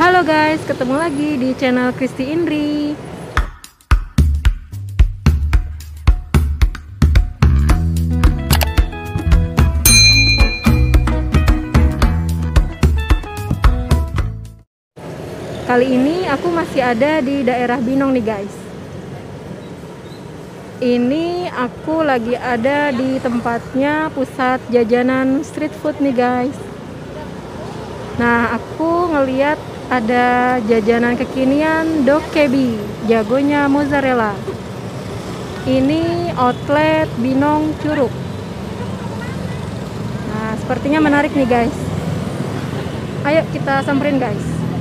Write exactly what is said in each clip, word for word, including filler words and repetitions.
Halo guys, ketemu lagi di channel Kristi Indri. Kali ini aku masih ada di daerah Binong nih guys. Ini aku lagi ada di tempatnya pusat jajanan street food nih guys. Nah, aku ngeliat ada jajanan kekinian Dokkebi, jagonya mozzarella. Ini outlet Binong Curug. Nah, sepertinya menarik nih guys. Ayo kita samperin guys.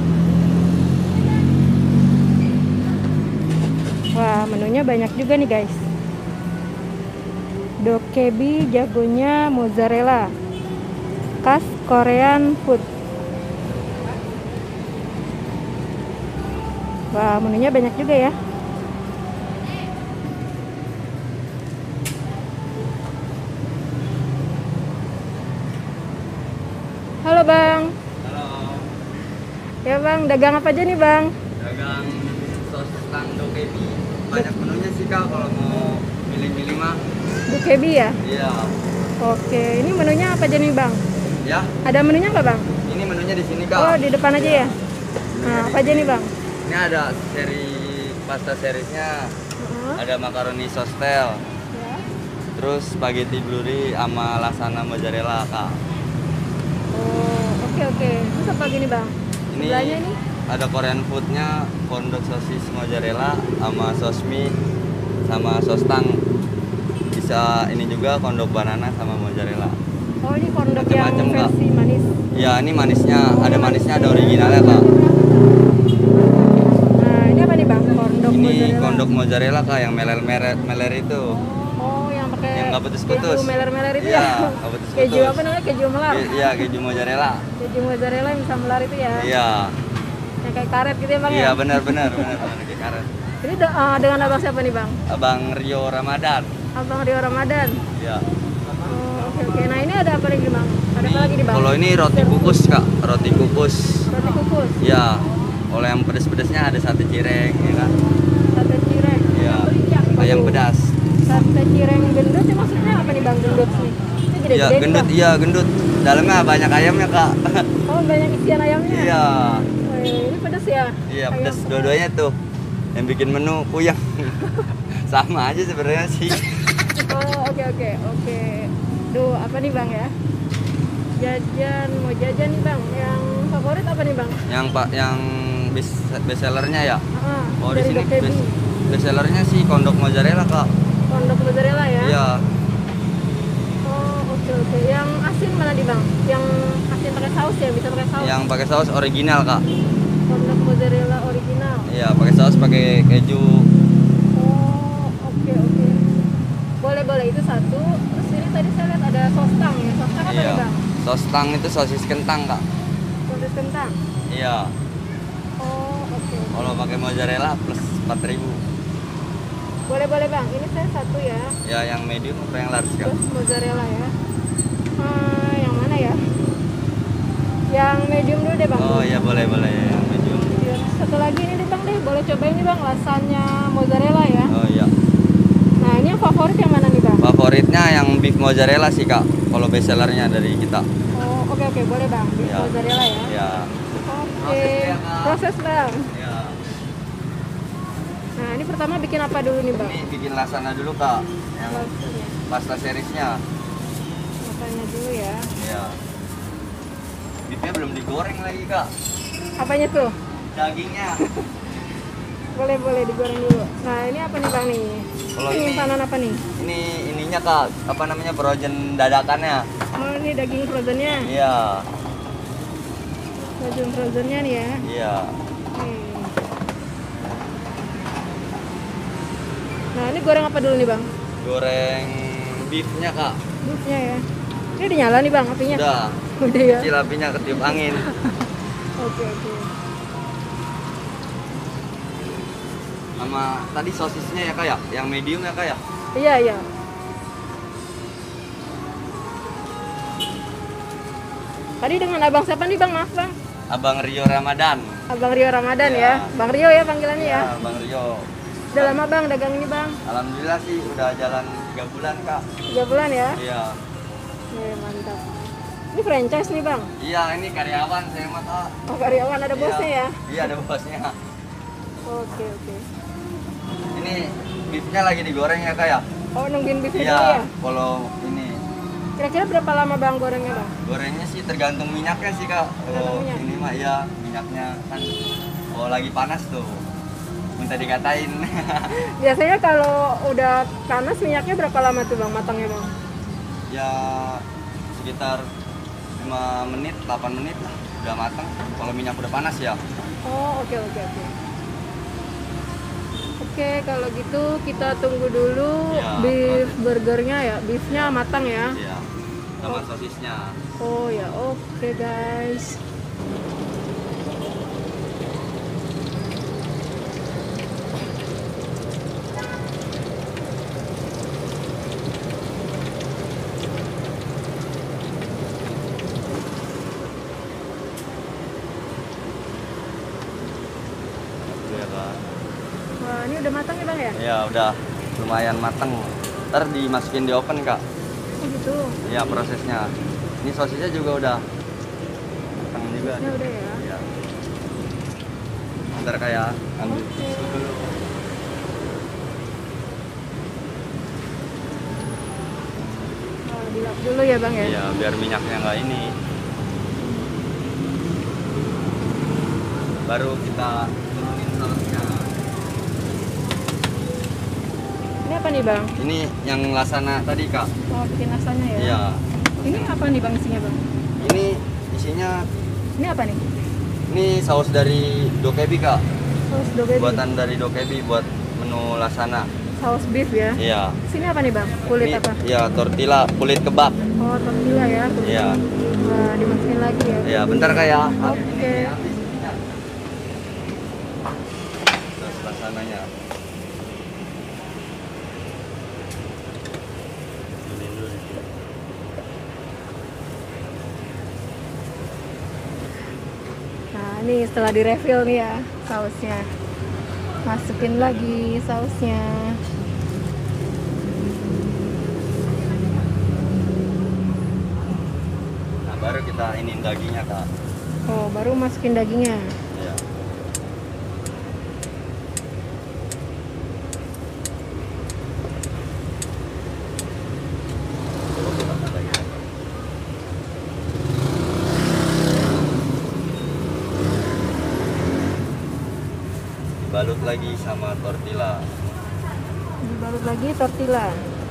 Wah, menunya banyak juga nih guys. Dokkebi, jagonya mozzarella, khas Korean food. Wah, menunya banyak juga ya. Halo bang. Halo. Ya bang, dagang apa aja nih bang? Dagang sos tang Dokkebi. Banyak menunya sih kak, kalau mau milih-milih mah. Dokkebi ya? Iya. Oke, ini menunya apa aja nih bang? Ya. Ada menunya nggak bang? Ini menunya di sini kak. Oh, di depan aja ya? Nah, apa aja nih bang? Ini ada seri pasta serisnya. Uh-huh. Ada makaroni sostel. Ya. Terus spaghetti bluri sama lasagna mozzarella kak. Oh, oke oke. Terus apa lagi nih bang? Ini, Sebelahnya ini? ada Korean foodnya, kondok sosis mozzarella sama sos mie sama sos tang. Bisa ini juga kondok banana sama mozzarella. Oh, ini kondok yang Macem-macem, Kak. versi manis. Ya, ini manisnya, Oh, ada ini manisnya, ada manisnya. originalnya kak. Nah, ini apa nih bang? Kondok Ini mozzarella. kondok mozzarella kak, yang meler-meler meler itu. Oh, yang pakai Yang nggak putus-putus. keju meler-meler itu Iya, ya? nggak putus-putus. Keju apa namanya? Keju melar. Ke- Iya, keju mozzarella. Keju mozzarella yang bisa melar itu ya? Iya. Yang kayak karet gitu ya bang Iya, ya? benar-benar, benar kayak karet. Ini de- uh, dengan abang siapa nih bang? Abang Rio Ramadan. Abang Rio Ramadan. Iya. Oh, oke oke. Nah, ini ada apa lagi bang? Ada apa lagi nih bang? Kalau ini roti kukus kak, roti kukus. Roti kukus. Iya. Kalau yang pedes-pedesnya ada sate cireng, ya kan? Sate cireng. Iya. Ayam Aduh. pedas. Sate cireng gendut ya, maksudnya apa nih bang gendut nih? Ini gede-gede Iya, nih, gendut, Bang. iya gendut. Dalamnya banyak ayamnya kak. Oh, banyak isian ayamnya. Iya. Oh, ini pedas ya? Iya, Ayam pedas dua-duanya tuh. Yang bikin menu puyeng. Sama aja sebenarnya sih. Oh, oke oke oke. Duh, apa nih bang ya? Jajan, mau jajan nih bang. Yang favorit apa nih bang? Yang pak yang best bestsellernya ya. Ah, Oh, di dari sini Dokkebi. best bestsellernya sih kondok mozzarella kak. Kondok mozzarella ya? Iya. Oh, oke oke. Yang asin mana nih bang? Yang asin pakai saus ya? Bisa pakai saus? Yang pakai saus original kak. Kondok mozzarella original. Iya, pakai saus pakai keju. Oh, oke oke. Boleh boleh itu satu. Terus ini tadi saya lihat ada sos tang ya. Sos tang apa Iya. nih bang? Sos tang itu sosis kentang kak. Sosis kentang. Iya. Oh, oke. Kalau pakai mozzarella plus empat ribu. Boleh boleh bang. Ini saya satu ya. Ya, yang medium apa yang large kak? Terus mozzarella ya. Ah, yang mana ya? Yang medium dulu deh bang. Oh iya, boleh boleh yang medium. Iya, satu lagi ini deh bang deh. Boleh cobain nih bang. Lasagna mozzarella ya. Oh iya. Nah ini yang favorit yang mana nih bang? Favoritnya yang beef mozzarella sih kak. Kalau bestsellernya dari kita. Oh oke oke boleh bang. Beef Iya. mozzarella ya. Ya. Oke. Proses ya, Kak. Proses bang. Ya. Nah ini pertama bikin apa dulu nih bang? Ini bikin lasagna dulu kak. Yang Lasagna. pasta serisnya. Lasagna dulu ya. Iya. Beefnya belum digoreng lagi kak. Apanya tuh? Dagingnya. Boleh boleh digoreng dulu. Nah ini apa nih bang nih? Kalau ini ini- simpanan apa nih? Ini ininya kak. Apa namanya, frozen dadakannya. Oh ini daging frozennya. Iya. Daging frozennya nih ya. Iya. Oke. Nah ini goreng apa dulu nih bang? Goreng beefnya kak. Beefnya ya. Ini udah nyala nih bang apinya? Udah. Udah ya. Kecil apinya ketiup angin. Oke oke. Sama tadi sosisnya ya kak ya. Yang medium ya kak ya. Iya iya. Tadi dengan abang siapa nih bang? Maaf bang. Abang Rio Ramadan. Abang Rio Ramadan Iya. ya. Bang Rio ya panggilannya ya. Ya, Bang Rio. Udah lama Bang dagang ini Bang? Alhamdulillah sih udah jalan tiga bulan kak. Tiga bulan ya? Iya. Iya mantap. Ini franchise nih Bang? Iya ini karyawan saya mah kak. Oh karyawan, ada Iya. bosnya ya? Iya ada bosnya. Oke oke. Ini beefnya lagi digoreng ya kak ya? Oh nungguin beefnya Iya. dulu ya? Kalau ini Kira-kira berapa lama Bang gorengnya Bang? gorengnya sih tergantung minyaknya sih kak. Tergantung Kalau minyak. ini mah ya minyaknya kan kalau lagi panas tuh minta dikatain. Biasanya kalau udah panas minyaknya berapa lama tuh Bang matangnya Bang? Ya sekitar lima menit, delapan menit lah udah matang. Kalau minyak udah panas ya. Oh oke oke oke. Oke kalau gitu kita tunggu dulu Ya, beef proses. burgernya ya, beefnya matang ya. Iya. Sama sosisnya. Oh ya oke guys. Iya kak. Wah ini udah matang ya Bang ya? Ya udah lumayan matang. Ntar dimasukin di oven kak. Oh gitu. Ya prosesnya. Ini sosisnya juga udah matang juga. Sosisnya udah ya? Iya. Ntar kayak ambil Oke. susu dulu. Oh, dilap dulu ya Bang ya? Iya biar minyaknya nggak ini. Baru kita turunin sausnya. Ini apa nih Bang? Ini yang lasana tadi kak. Oh bikin rasanya ya? Iya. Ini apa nih Bang isinya Bang? Ini isinya Ini apa nih? ini saus dari dokebi kak. Saus dogebi. Buatan dari dokebi buat menu lasana. Saus beef ya? Iya. Sini apa nih Bang? Kulit Ini, apa? Iya tortilla kulit kebab. Oh tortilla ya? Kulit. Iya. Wah dimasukin lagi ya? Iya bentar kak ya. Oke. Saus lasananya. Ini dulu di sini. Nah ini setelah direfill nih ya sausnya. Masukin lagi sausnya. Nah baru kita iniin dagingnya kak. Oh baru masukin dagingnya. Iya. Dibalut lagi sama tortilla. Dibalut lagi tortilla.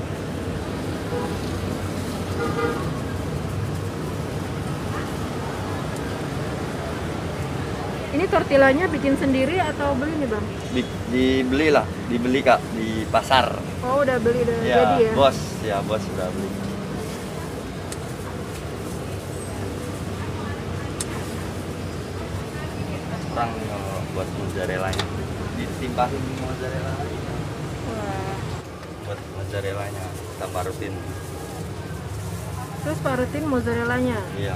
Ini tortillanya bikin sendiri atau beli nih Bang? Di, dibeli lah, dibeli kak di pasar. Oh udah beli udah Ya, jadi ya? bos, ya bos sudah beli. Kurang kalau buat mozzarellanya, ditimpahin mozzarella lagi. Wah. Buat mozzarellanya kita parutin. Terus parutin mozzarellanya. Iya.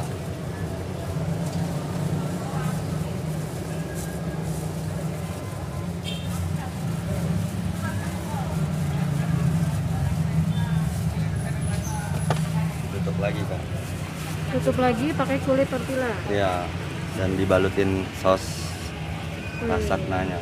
Tutup lagi kan. Tutup lagi pakai kulit tortilla. Iya. Dan dibalutin saus Wih. lasagna-nya.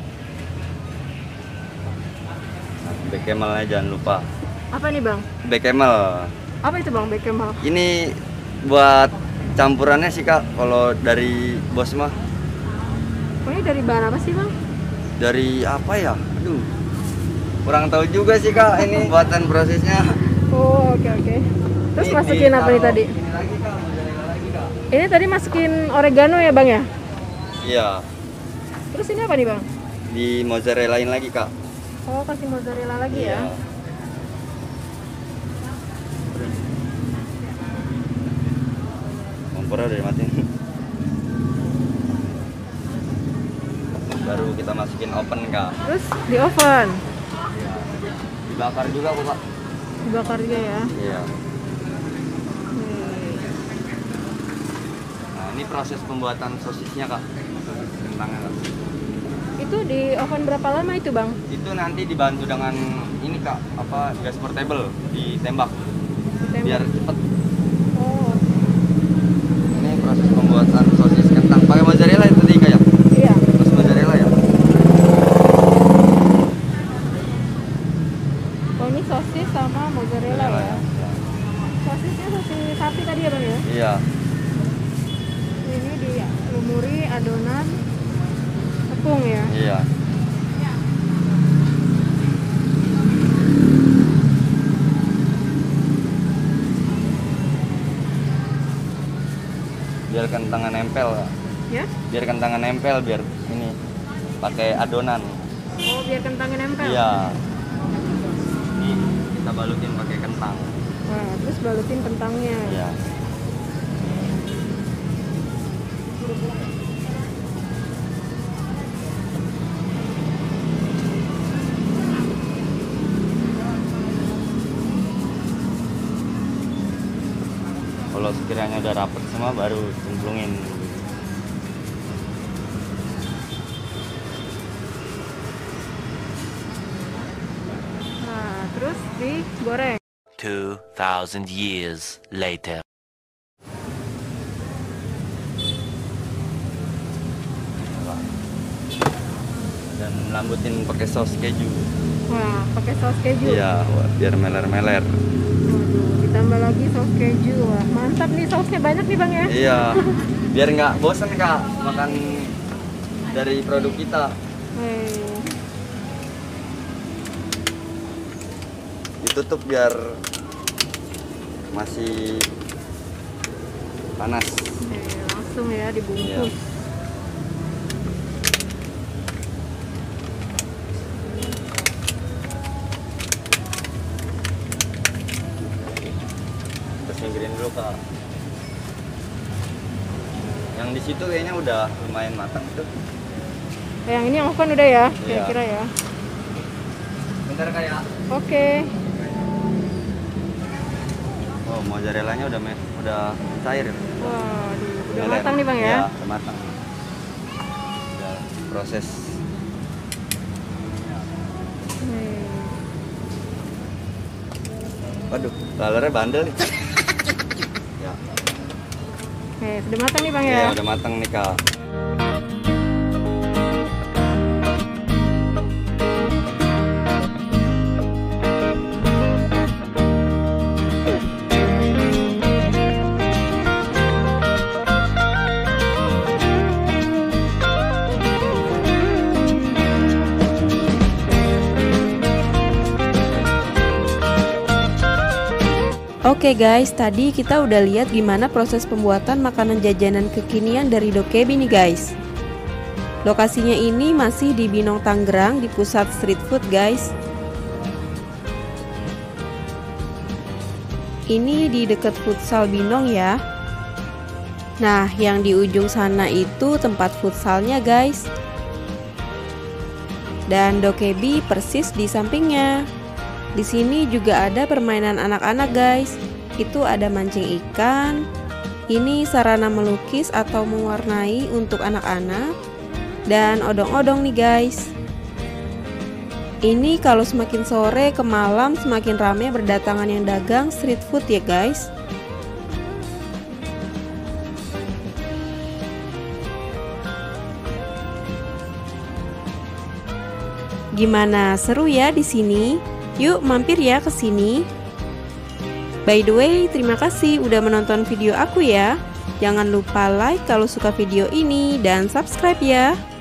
Nah, bekemelnya jangan lupa. Apa nih Bang? Bekemel. Apa itu Bang bechamel? Ini buat campurannya sih kak. Kalau dari bos mah Oh, ini dari bahan apa sih Bang? dari apa ya? Aduh, kurang tahu juga sih kak. Ini buatan prosesnya. Oh oke oke. Terus Ini masukin apa nih ditaruh- tadi? Ini lagi kak, mozzarella lagi kak. Ini tadi masukin oregano ya Bang ya? Iya, Terus ini apa nih Bang? di mozzarellain lagi kak. Oh kasih mozzarella lagi ya? Iya. Kompornya udah dimatiin. Baru kita masukin oven kak. Terus di oven Iya. Dibakar juga kok kak. dibakar juga ya? Iya. Hmm. Nah Ini proses pembuatan sosisnya kak, sosis kentangnya kak. Itu di oven berapa lama itu bang? Itu nanti dibantu dengan ini kak, apa gas portable ditembak, Ditembak. biar cepet. Oh Ini proses pembuatan sosis kentang. Pakai mozzarella itu tadi kak ya? iya. Terus mozzarella ya? Oh ini sosis sama mozzarella ya? ya. Sosisnya sosis sapi tadi ya bang ya? Iya. Ini dilumuri adonan tepung ya? Iya. Biar kentangnya nempel kak. Ya? Biar kentangnya nempel, biar ini pakai adonan. Oh biar kentangnya nempel? Iya. Ini kita balutin pakai kentang. Wah terus balutin kentangnya. Iya. Kalau sekiranya udah rapet semua baru cemplungin. Nah terus digoreng. Two thousand years later. Dan lambutin pakai saus keju. Wah pakai saus keju. Iya, wah, biar meler-meler. Waduh, ditambah lagi saus keju. Wah, mantap nih sausnya banyak nih bang ya. Iya, biar nggak bosan kak makan dari produk kita. Hei. Ditutup biar masih panas. Oke, langsung ya dibungkus. Iya. Terus singkirin dulu kak. Yang di situ kayaknya udah lumayan matang tuh. Yang ini yang oven udah ya, Iya. kira-kira ya. Bentar kayak. Oke. Oh, mozzarellanya udah me- udah cair. Waduh, udah Meler. matang nih bang ya. Iya, udah matang. Udah proses. Hei. Waduh, lalernya bandel nih. Ya. Oke, sudah matang nih bang Iya, ya. udah matang nih kak. Oke guys, tadi kita udah lihat gimana proses pembuatan makanan jajanan kekinian dari Dokebi nih guys. Lokasinya ini masih di Binong Tangerang, di pusat street food guys. Ini di dekat futsal Binong ya. Nah, yang di ujung sana itu tempat futsalnya guys. Dan Dokebi persis di sampingnya. Di sini juga ada permainan anak-anak guys. Itu ada mancing ikan. Ini sarana melukis atau mewarnai untuk anak-anak. Dan odong-odong nih guys. Ini kalau semakin sore ke malam semakin ramai berdatangan yang dagang street food ya guys. Gimana, seru ya di sini? Yuk mampir ya ke sini. By the way, terima kasih udah menonton video aku ya. Jangan lupa like kalau suka video ini dan subscribe ya.